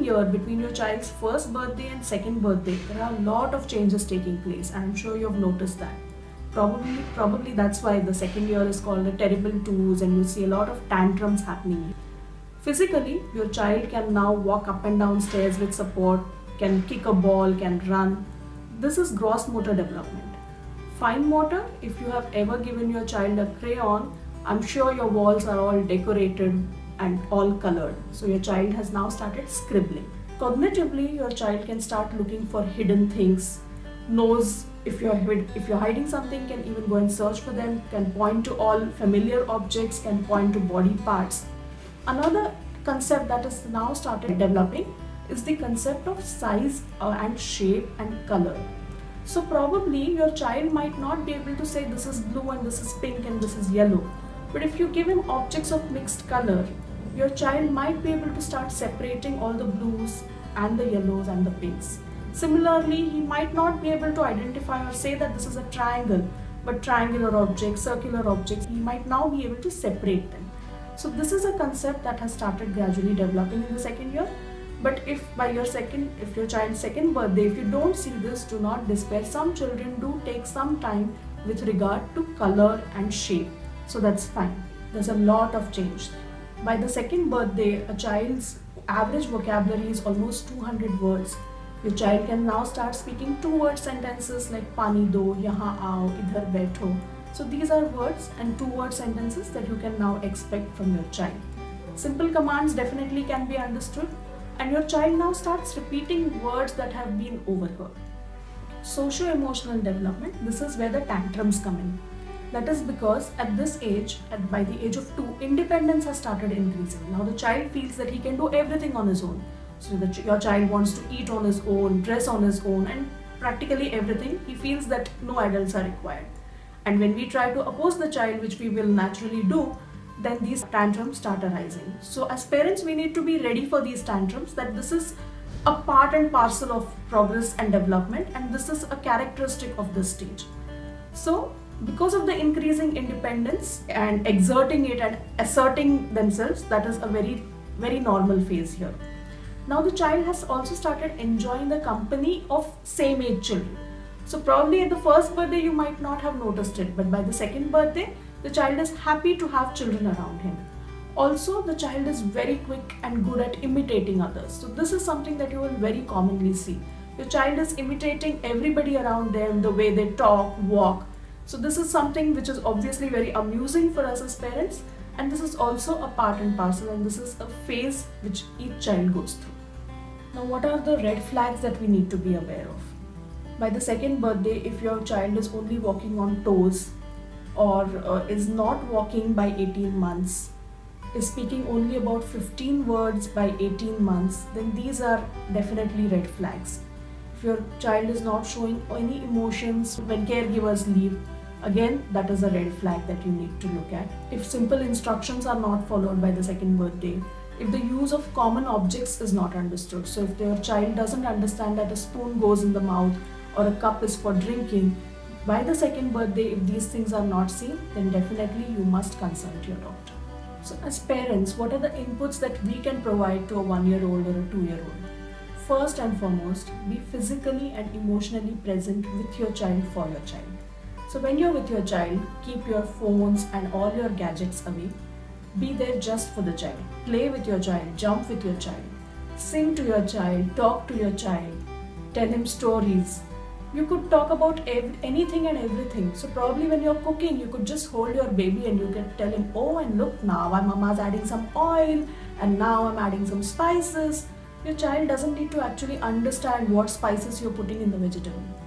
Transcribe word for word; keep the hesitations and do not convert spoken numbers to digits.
year between your child's first birthday and second birthday, there are a lot of changes taking place, and I'm sure you've noticed that. Probably, probably that's why the second year is called a terrible twos, and you see a lot of tantrums happening. Physically, your child can now walk up and down stairs with support, can kick a ball, can run. This is gross motor development. Fine motor, if you have ever given your child a crayon, I'm sure your walls are all decorated and all colored. So your child has now started scribbling. Cognitively, your child can start looking for hidden things, knows if you're, if you're hiding something, can even go and search for them, can point to all familiar objects, can point to body parts. Another concept that is now started developing is the concept of size uh, and shape and color. So probably your child might not be able to say this is blue and this is pink and this is yellow. But if you give him objects of mixed color, your child might be able to start separating all the blues and the yellows and the pinks. Similarly, he might not be able to identify or say that this is a triangle, but triangular objects, circular objects, he might now be able to separate them. So this is a concept that has started gradually developing in the second year. But if by your second, if your child's second birthday, if you don't see this, do not despair. Some children do take some time with regard to color and shape. So that's fine. There's a lot of change. By the second birthday, a child's average vocabulary is almost two hundred words. Your child can now start speaking two-word sentences like pani do, yahan aao, idhar baitho. So these are words and two-word sentences that you can now expect from your child. Simple commands definitely can be understood, and your child now starts repeating words that have been overheard. Socio-emotional development, this is where the tantrums come in. That is because at this age, at by the age of two, independence has started increasing. Now the child feels that he can do everything on his own. So that your child wants to eat on his own, dress on his own, and practically everything. He feels that no adults are required. And when we try to oppose the child, which we will naturally do, then these tantrums start arising. So as parents, we need to be ready for these tantrums, that this is a part and parcel of progress and development, and this is a characteristic of this stage. So because of the increasing independence and exerting it and asserting themselves, that is a very, very normal phase here. Now the child has also started enjoying the company of same age children. So probably at the first birthday you might not have noticed it, but by the second birthday, the child is happy to have children around him. Also, the child is very quick and good at imitating others. So this is something that you will very commonly see. Your child is imitating everybody around them, the way they talk, walk. So this is something which is obviously very amusing for us as parents, and this is also a part and parcel, and this is a phase which each child goes through. Now, what are the red flags that we need to be aware of? By the second birthday, if your child is only walking on toes, or uh, is not walking by eighteen months, is speaking only about fifteen words by eighteen months, then these are definitely red flags. If your child is not showing any emotions when caregivers leave, again, that is a red flag that you need to look at. If simple instructions are not followed by the second birthday, if the use of common objects is not understood, so if your child doesn't understand that a spoon goes in the mouth or a cup is for drinking, by the second birthday, if these things are not seen, then definitely you must consult your doctor. So as parents, what are the inputs that we can provide to a one-year-old or a two-year-old? First and foremost, be physically and emotionally present with your child for your child. So when you're with your child, keep your phones and all your gadgets away. Be there just for the child. Play with your child, jump with your child, sing to your child, talk to your child, tell him stories. You could talk about anything and everything. So probably when you're cooking, you could just hold your baby and you can tell him, oh, and look, now my mama's adding some oil, and now I'm adding some spices. Your child doesn't need to actually understand what spices you're putting in the vegetable.